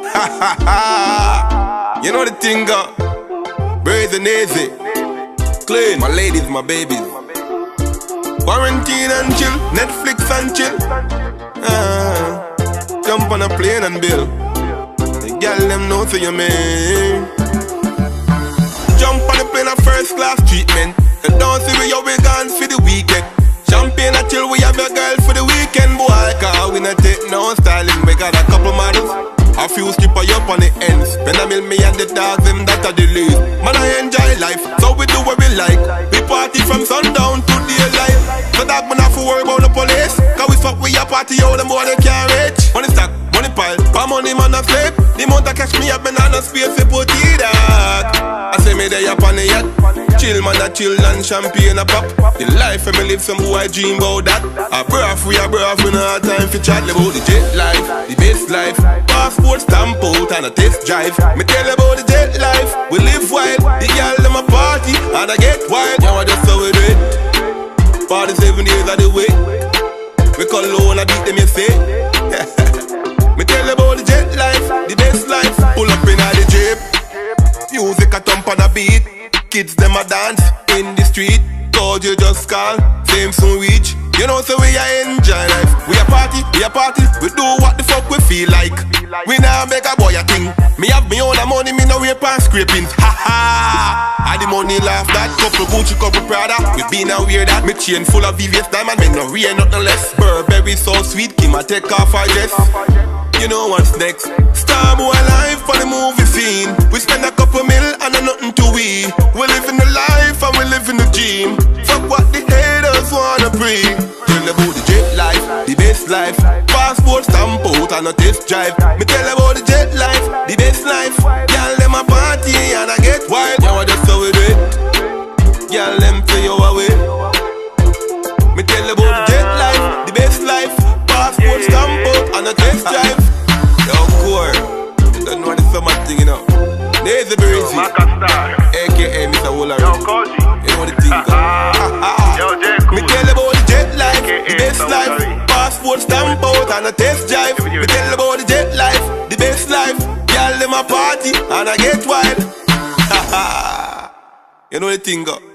You know the thing, Braids and NEZZIE, clean. My ladies, my babies. Quarantine and chill, Netflix and chill. Jump on a plane and bill. The girl them know to you, man. Jump on the plane a first class treatment. And don't see we we gone for the weekend. Champagne a chill, we have a girl for the weekend, boy. Cause we not take no styling, we got a couple models. A few skipper up on the ends. When I mill me and the dogs, them that are the lead. Man, I enjoy life, so we do what we like. We party from sundown to daylight. So that man have to worry about the police. Cause we fuck with your party, all the more they can't reach. Money stack, money pile, for money man a sleep. The amount of cash me up and on a space to put it out. I say me there up on the yacht. Chill man a chill and champagne a pop. The life I me live, some boy dream about that. A breath, we no have time for chat about the jet life, the best life. Passport stamp out and a test drive. Me tell about the jet life, we live wild. The girl them a party and I get wild. Now I just how we do it. 47 years of the way. We call low and I beat them, you say. Me tell about the jet life, the best life. Pull up in the jeep, music a thump on a beat. Kids them a dance in the street. Cause you just call, same soon reach. You know so we a enjoy life. We a party, we do what the fuck we feel like. We now make a boy a thing. Me have me own money, me no rape and scrapings. Ha ha! I the money laugh that. Couple Gucci, couple Prada. We been and wear that. Me chain full of VVS diamond. Me no real nothing less. Burberry so sweet, Kim a take off our dress. You know what's next? Star boy life for the movie scene. We spend a couple mil and a nothing to we. We live in the life and we live in the dream. Fuck what the haters wanna bring. Tell about the jet life, the best life. Passport stamp out and a test drive. Me tell about the jet life, the best life. Y'all them a party and I get wild. Now I just how we do it. Y'all them say you away. Me tell about the jet life, the best life. Passport stamp out and a test drive. Yo, core, you don't know the summer thing, you know. Nezzzie Jet, aka Mr. Woolery. You know the thing, me tell about the jet life, the best life. Passport stamp out and a test drive. Me tell about the jet life, the best life. Y'all them a party and I get wild. You know the thing,